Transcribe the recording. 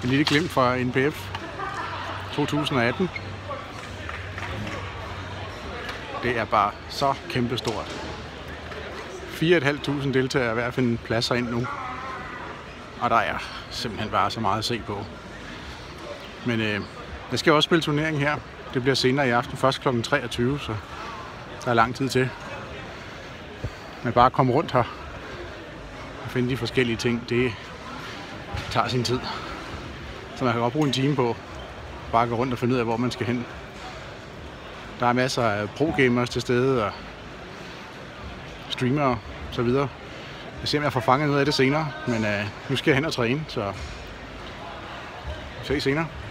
Et lille glimt fra NPF 2018. Det er bare så kæmpestort. 4.500 deltagere er ved at finde pladser ind nu. Og der er simpelthen bare så meget at se på. Men jeg skal også spille turnering her. Det bliver senere i aften, først kl. 23, så der er lang tid til. Men bare at komme rundt her og finde de forskellige ting, det tager sin tid. Så man kan godt bruge en time på bare at gå rundt og finde ud af, hvor man skal hen. Der er masser af pro-gamers til stede og streamere og så videre. Jeg ser, om jeg får fanget noget af det senere, men nu skal jeg hen og træne, så ses senere.